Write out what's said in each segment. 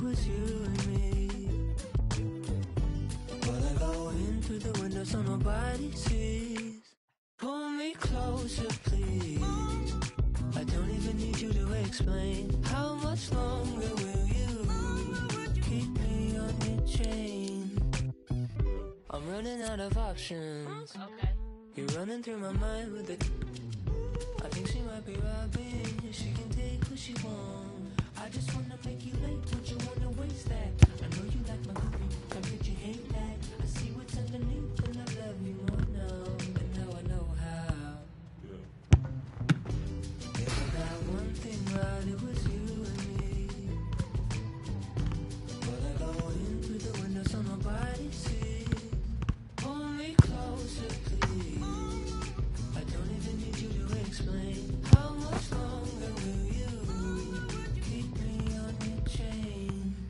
was you and me. Well, I go in through the window so nobody sees. Pull me closer, please. I don't even need you to explain. How much longer will you keep me on your chain? I'm running out of options. Okay. You're running through my mind with it. I think she might be robbing. She can take what she wants. I just wanna make you late, but you wanna waste that. I know you like my cooking, I bet you hate that. I see what's underneath and I love you more now than how I know how. If I got one thing right, it was you and me. But I go in through the window so nobody sees. Pull me closer, please. I don't even need you to explain. How much longer will you keep me on your chain?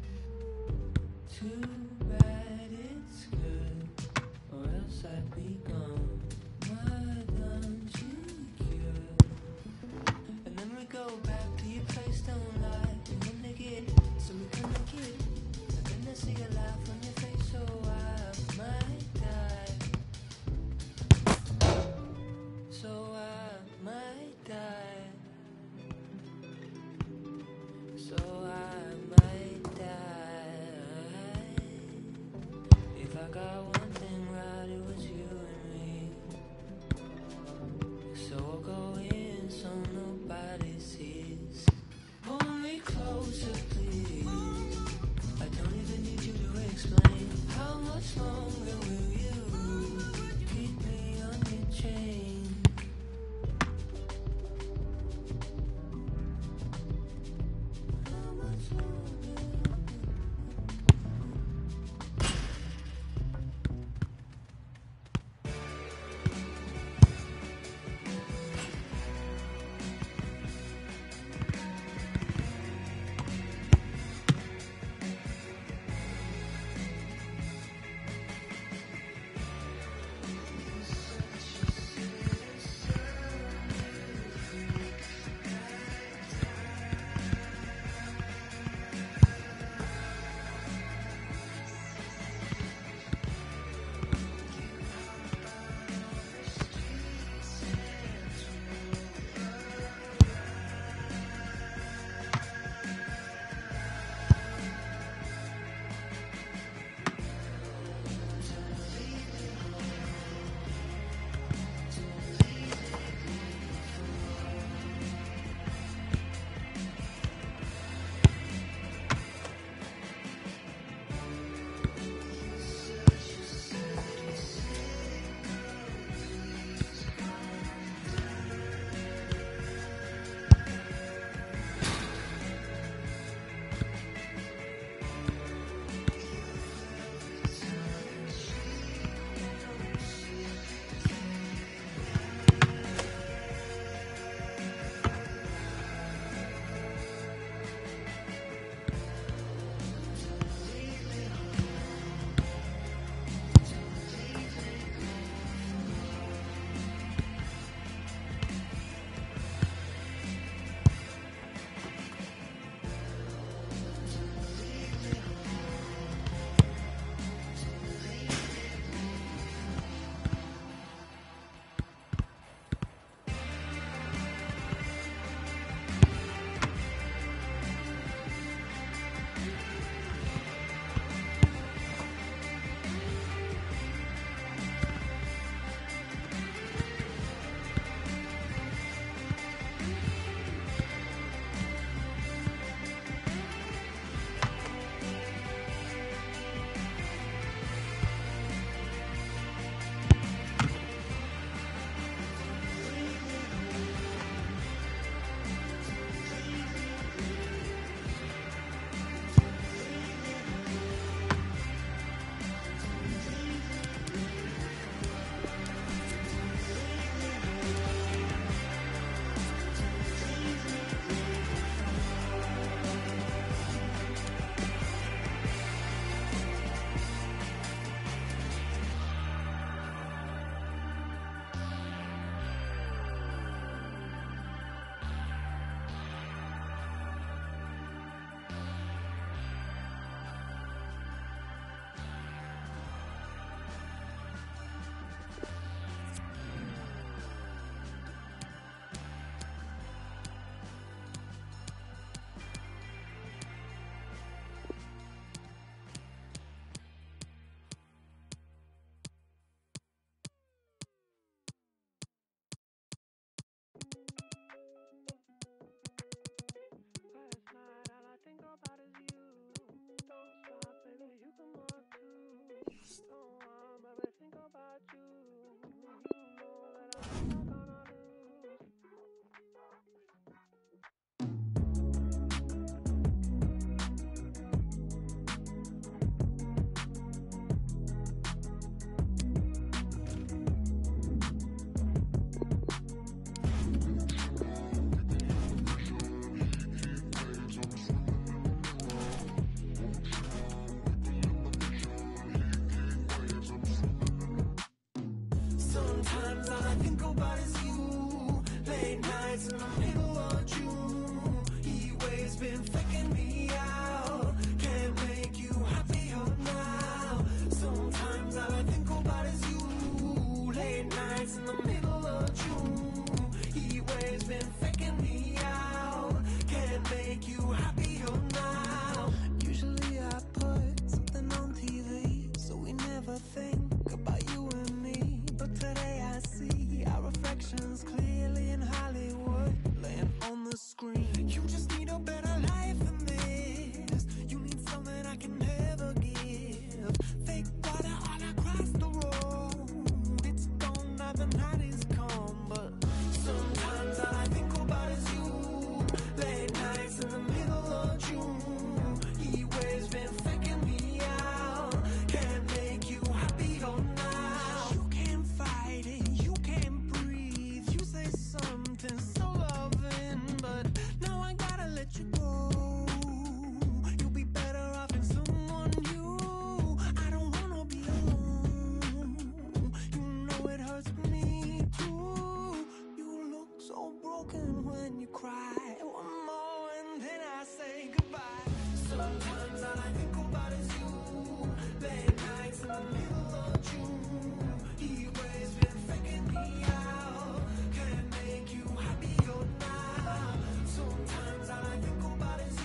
all I think about is you. Late nights in the middle of June. Heat waves been faking me out. Can't make you happier now. Sometimes all I think about is you. Late nights in the middle of June. Heat waves been faking me out. Can't make you happier now. Usually I put something on TV, so we never think about you and me. But today I see our reflections clearly in Hollywood, laying on the screen. You just need a better life than this. You need something I can never give. Fake water all across the road. It's gone now, the night is come. But sometimes all I think about is you. Late nights in the middle of June. Heat waves been faking me out. Can't make you happier now. You can't fight it, you can't breathe. You say something so loving, but now I gotta let you go. You'll be better off in someone new. I don't wanna be alone. You know it hurts me too. You look so broken when you cry. One more and then I say goodbye. Sometimes all I think about is you. Late nights in the middle of June. Heat waves been faking me out. Can't make you happier now. Sometimes all I think about is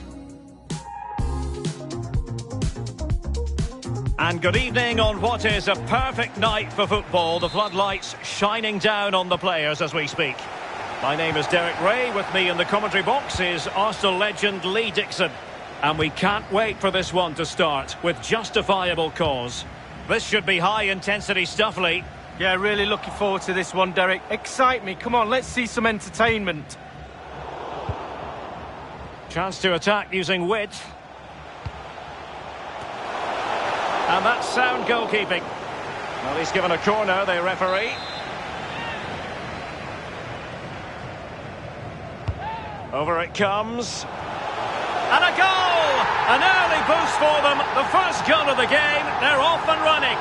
you. And good evening on what is a perfect night for football. The floodlights shining down on the players as we speak. My name is Derek Ray. With me in the commentary box is Arsenal legend Lee Dixon. And we can't wait for this one to start with justifiable cause. This should be high-intensity stuff, Lee. Yeah, really looking forward to this one, Derek. Excite me. Come on, let's see some entertainment. Chance to attack using width. And that's sound goalkeeping. Well, he's given a corner, the referee. Over it comes. And a goal! An early boost for them. The first goal of the game. They're off and running.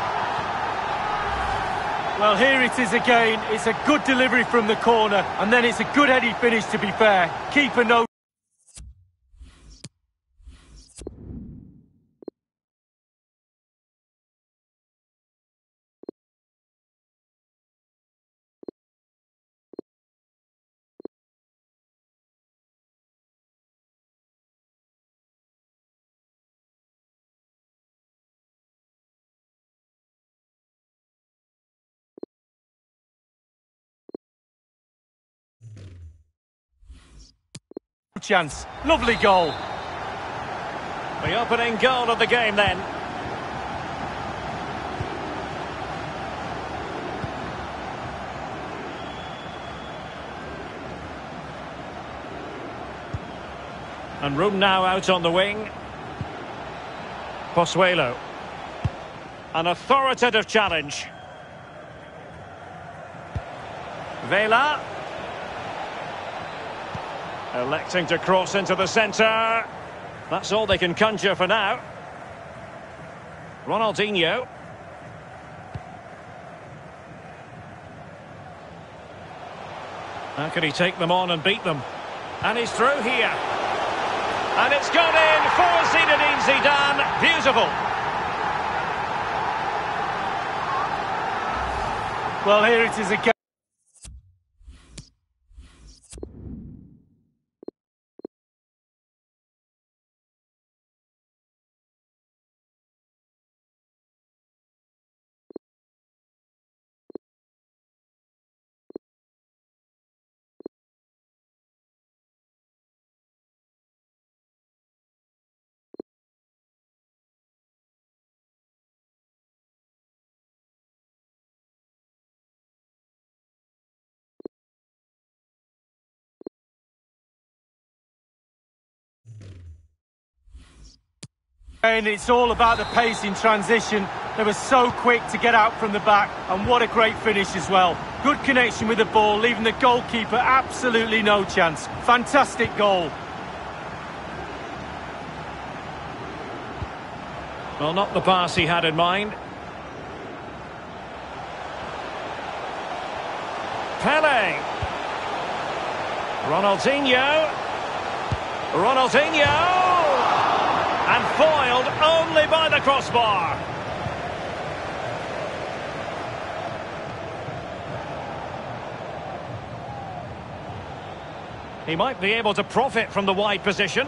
Well, here it is again. It's a good delivery from the corner, and then it's a good heady finish, to be fair. Keeper no... chance. Lovely goal. The opening goal of the game then. And room now out on the wing. Pozuelo. An authoritative challenge. Vela. Electing to cross into the centre. That's all they can conjure for now. Ronaldinho. How can he take them on and beat them? And he's through here. And it's gone in for Zinedine Zidane. Beautiful. Well, here it is again. And it's all about the pace in transition. They were so quick to get out from the back, and what a great finish as well. Good connection with the ball, leaving the goalkeeper absolutely no chance. Fantastic goal. Well, not the pass he had in mind. Pele. Ronaldinho. Ronaldinho! And foiled only by the crossbar. He might be able to profit from the wide position.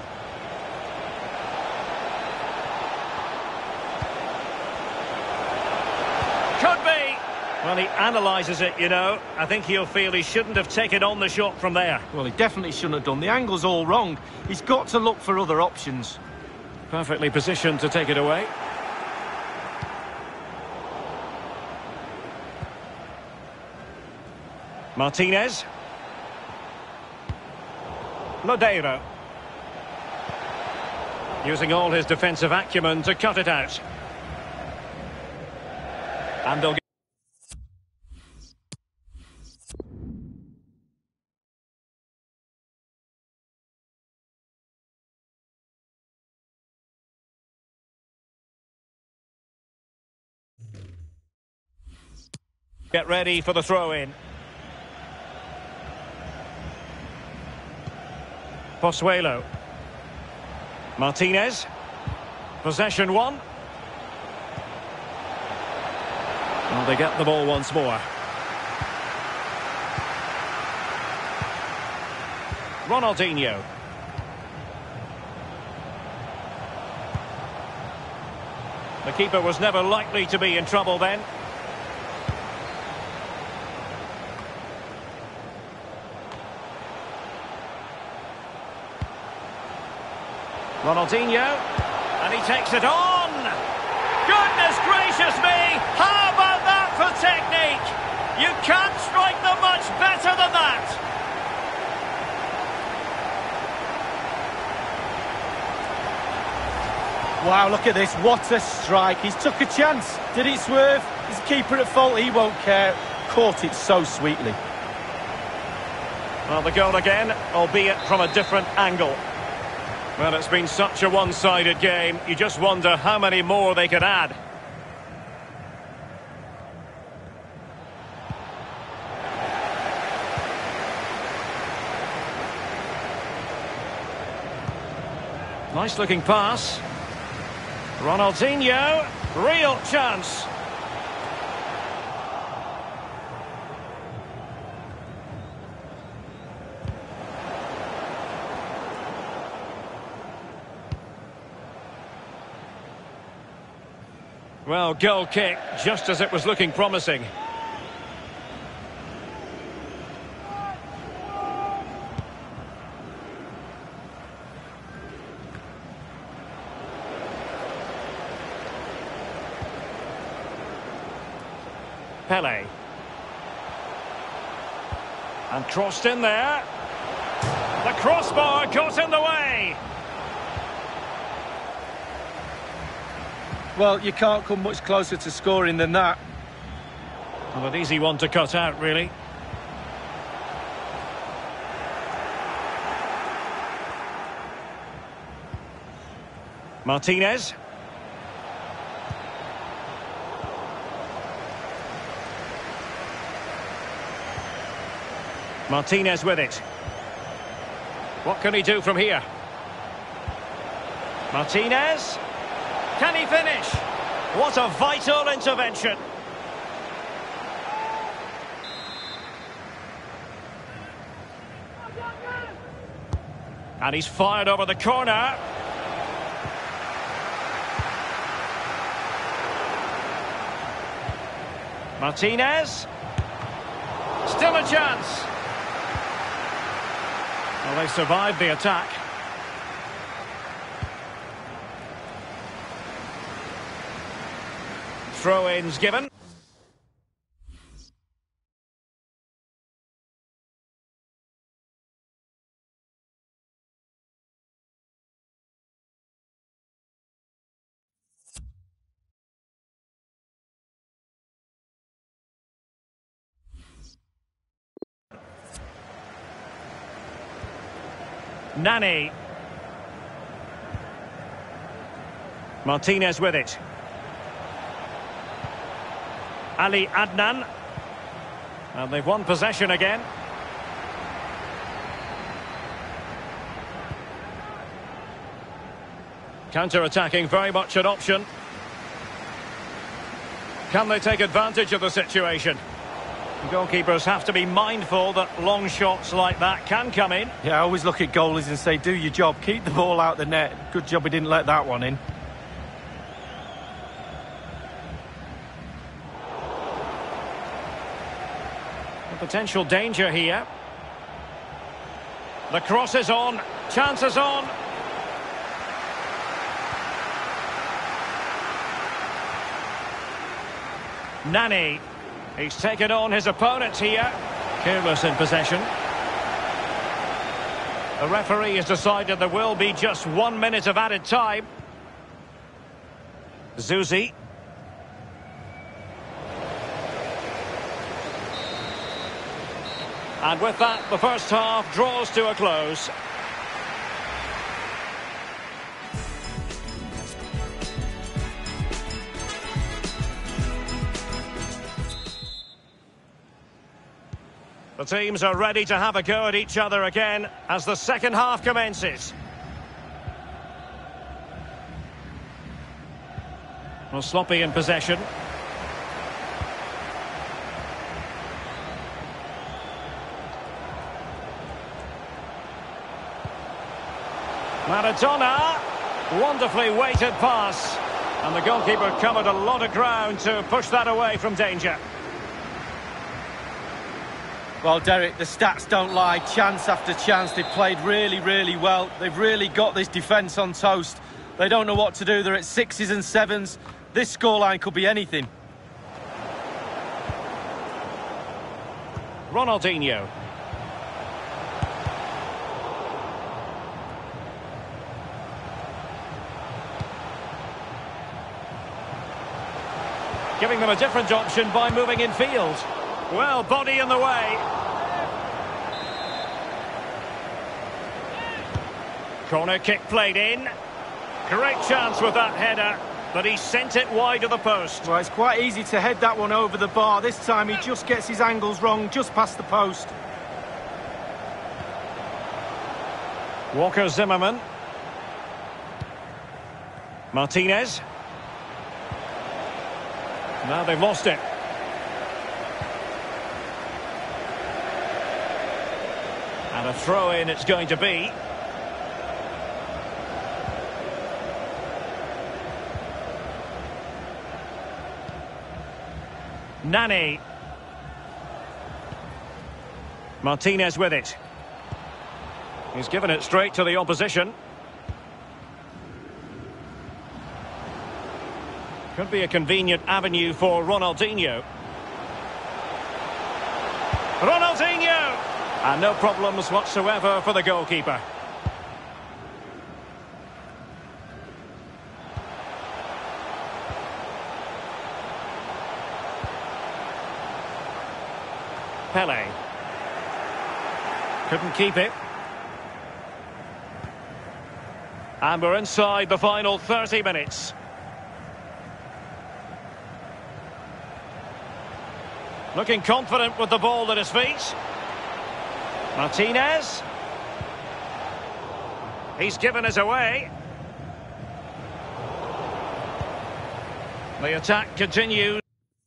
Could be. Well, he analyses it, you know. I think he'll feel he shouldn't have taken on the shot from there. Well, he definitely shouldn't have done. The angle's all wrong. He's got to look for other options. Perfectly positioned to take it away. Martinez. Lodeiro. Using all his defensive acumen to cut it out. And they'll get ready for the throw-in. Pozuelo. Martinez. Possession one. Well, they get the ball once more. Ronaldinho. The keeper was never likely to be in trouble then. Ronaldinho, and he takes it on. Goodness gracious me, how about that for technique? You can't strike them much better than that. Wow, look at this, what a strike. He's took a chance. Did he swerve? Is the keeper at fault? He won't care. Caught it so sweetly. Well, the goal again, albeit from a different angle. Well, it's been such a one-sided game. You just wonder how many more they could add. Nice-looking pass. Ronaldinho, real chance. Well, goal kick, just as it was looking promising. Pele. And crossed in there. The crossbar got in the way. Well, you can't come much closer to scoring than that. Well, an easy one to cut out, really. Martinez. Martinez with it. What can he do from here? Martinez. Can he finish? What a vital intervention. And he's fired over the corner. Martinez. Still a chance. Well, they survived the attack. Throw-ins given. Nani. Martinez with it. Ali Adnan. And they've won possession again. Counter-attacking, very much an option. Can they take advantage of the situation? The goalkeepers have to be mindful that long shots like that can come in. Yeah, I always look at goalies and say, do your job, keep the ball out the net. Good job he didn't let that one in. A potential danger here. The cross is on, chances on. Nani, he's taken on his opponent here. Careless in possession. The referee has decided there will be just 1 minute of added time. Zuzi. And with that, the first half draws to a close. The teams are ready to have a go at each other again as the second half commences. Well, sloppy in possession. Maradona, wonderfully weighted pass. And the goalkeeper covered a lot of ground to push that away from danger. Well, Derek, the stats don't lie. Chance after chance. They've played really, really well. They've really got this defence on toast. They don't know what to do. They're at 6s and 7s. This scoreline could be anything. Ronaldinho. Giving them a different option by moving in field. Well, body in the way. Corner kick played in. Great chance with that header, but he sent it wide of the post. Well, it's quite easy to head that one over the bar. This time he just gets his angles wrong, just past the post. Walker Zimmerman. Martinez. Now they've lost it. And a throw-in it's going to be. Nani. Martinez with it. He's given it straight to the opposition. Could be a convenient avenue for Ronaldinho. Ronaldinho! And no problems whatsoever for the goalkeeper. Pele. Couldn't keep it. And we're inside the final 30 minutes. Looking confident with the ball at his feet. Martinez. He's given us away. The attack continues.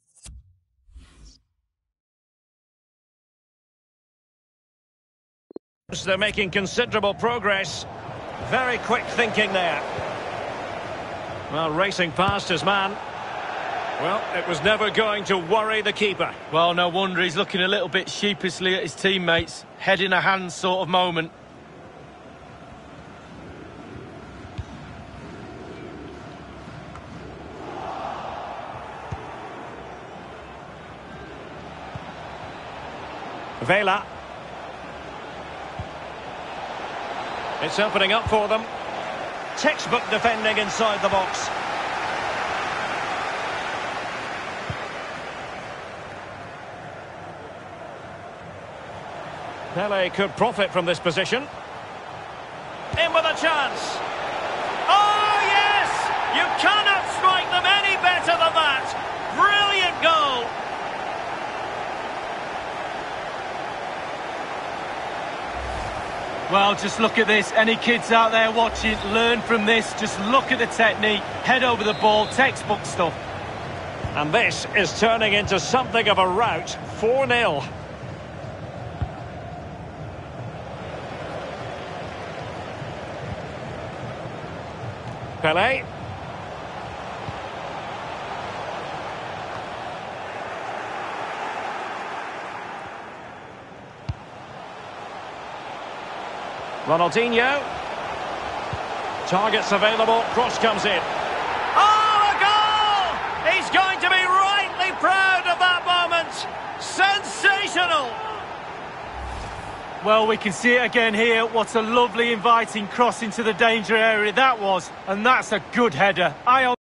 They're making considerable progress. Very quick thinking there. Well, racing past his man. Well, it was never going to worry the keeper. Well, no wonder he's looking a little bit sheepishly at his teammates. Head in a hand sort of moment. Vela. It's opening up for them. Textbook defending inside the box. Pele could profit from this position. In with a chance. Oh, yes! You cannot strike them any better than that. Brilliant goal. Well, just look at this. Any kids out there watching, learn from this. Just look at the technique, head over the ball, textbook stuff. And this is turning into something of a rout. 4-0. Pelé. Ronaldinho. Targets available, cross comes in. Oh, a goal! He's going to be rightly proud of that moment. Sensational! Well, we can see it again here. What a lovely, inviting cross into the danger area that was. And that's a good header.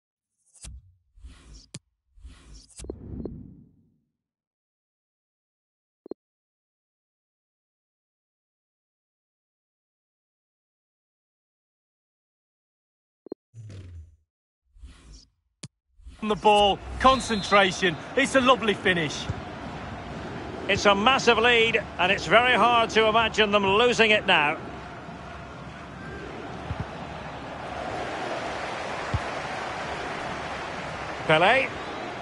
On the ball, concentration. It's a lovely finish. It's a massive lead, and it's very hard to imagine them losing it now. Pelé.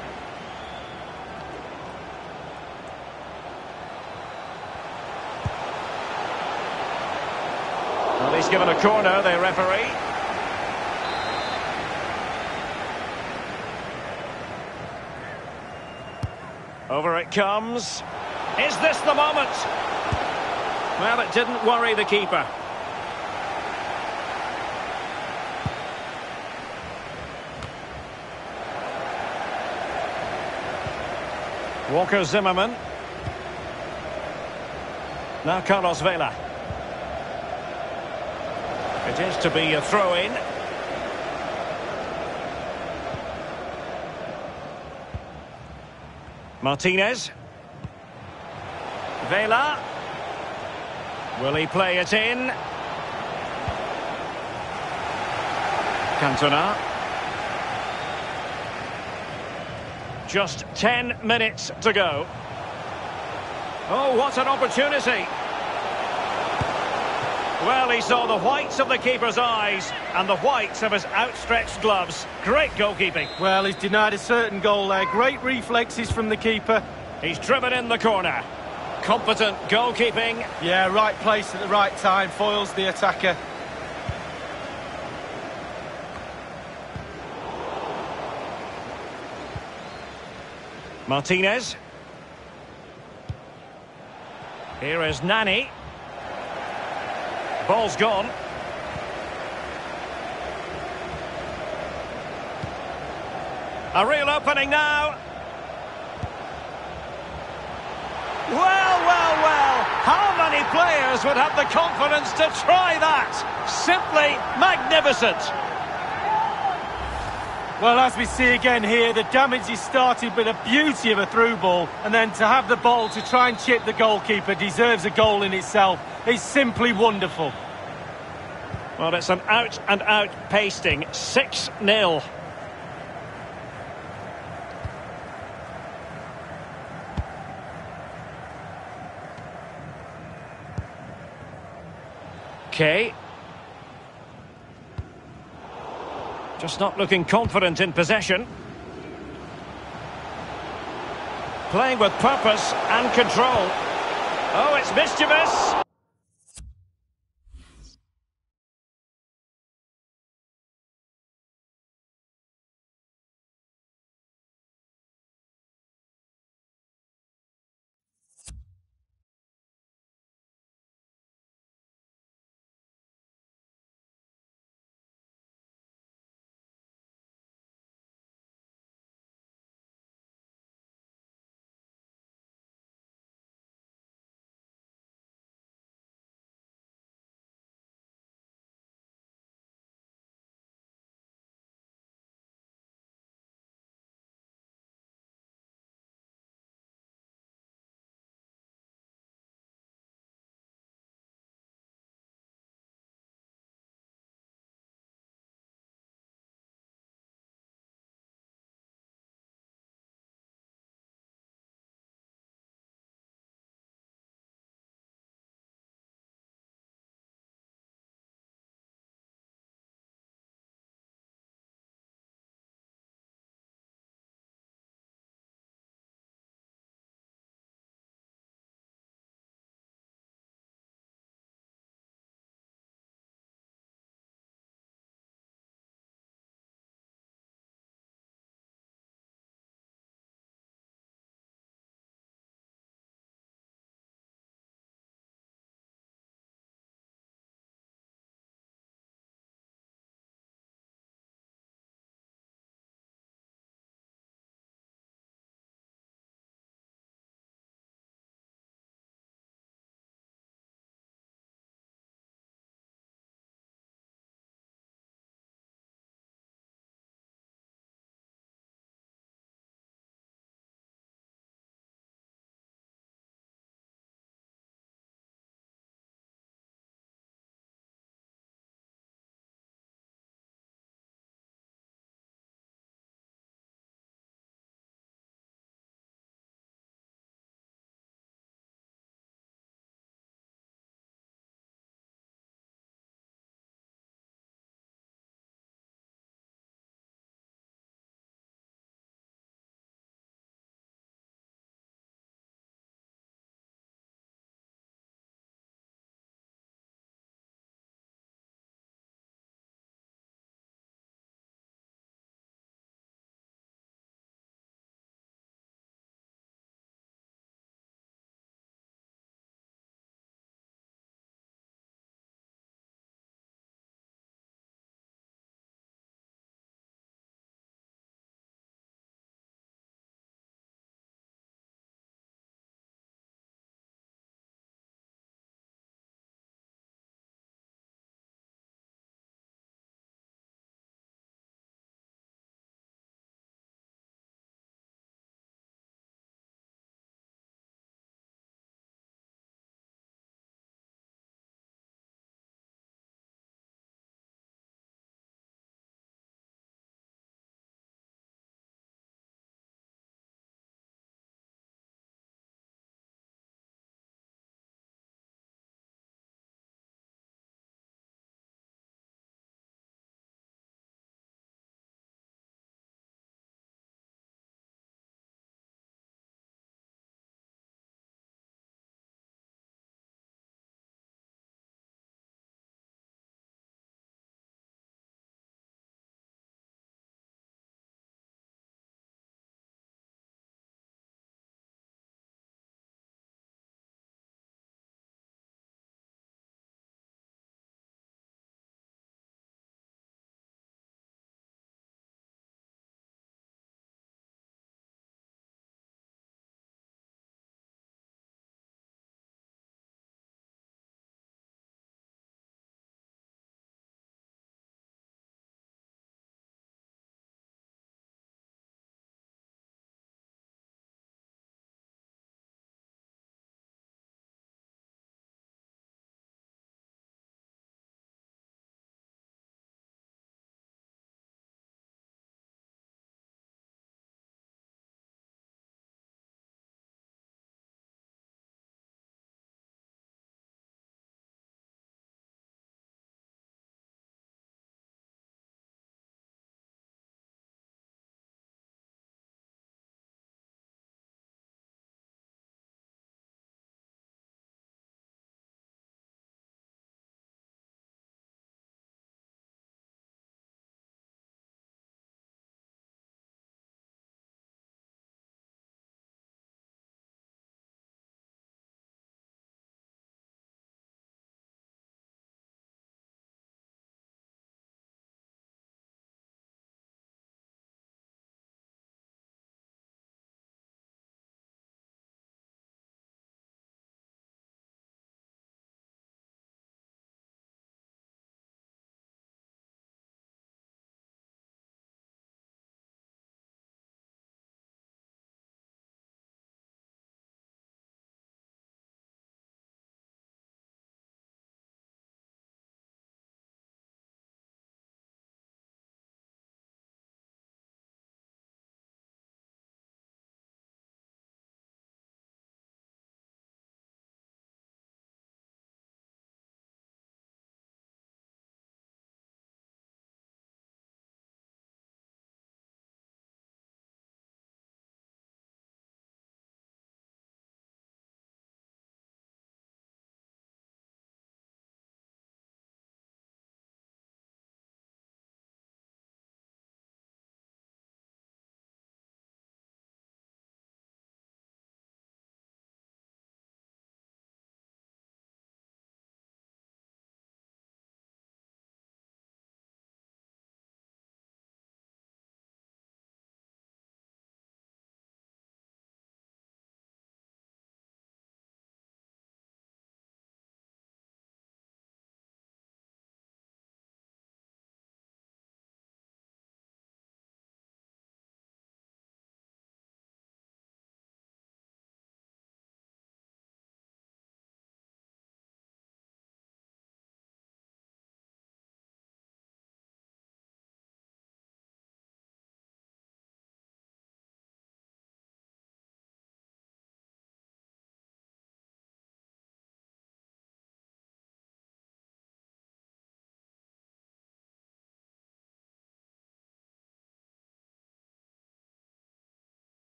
Well, he's given a corner, the referee. Over it comes. Is this the moment? Well, it didn't worry the keeper. Walker Zimmerman. Now Carlos Vela. It is to be a throw-in. Martinez. Vela. Will he play it in? Cantona. Just 10 minutes to go. Oh, what an opportunity. Well, he saw the whites of the keeper's eyes and the whites of his outstretched gloves. Great goalkeeping. Well, he's denied a certain goal there. Great reflexes from the keeper. He's driven in the corner. Competent goalkeeping. Yeah, right place at the right time. Foils the attacker. Martinez. Here is Nani. Ball's gone. A real opening now. Well. How many players would have the confidence to try that? Simply magnificent. Well, as we see again here, the damage is started with a beauty of a through ball, and then to have the ball to try and chip the goalkeeper deserves a goal in itself. It's simply wonderful. Well, it's an out-and-out pasting. 6-0. Okay. Just not looking confident in possession. Playing with purpose and control. Oh, it's mischievous.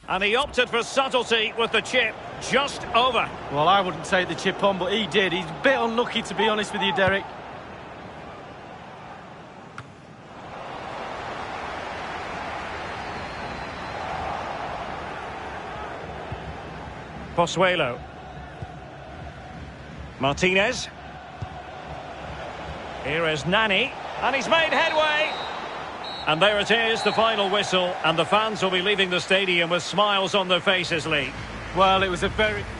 And he opted for subtlety with the chip just over. Well, I wouldn't take the chip on, but he did. He's a bit unlucky, to be honest with you, Derek. Pozuelo. Martinez. Here is Nani. And he's made headway. And there it is, the final whistle. And the fans will be leaving the stadium with smiles on their faces, Lee. Well, it was a very...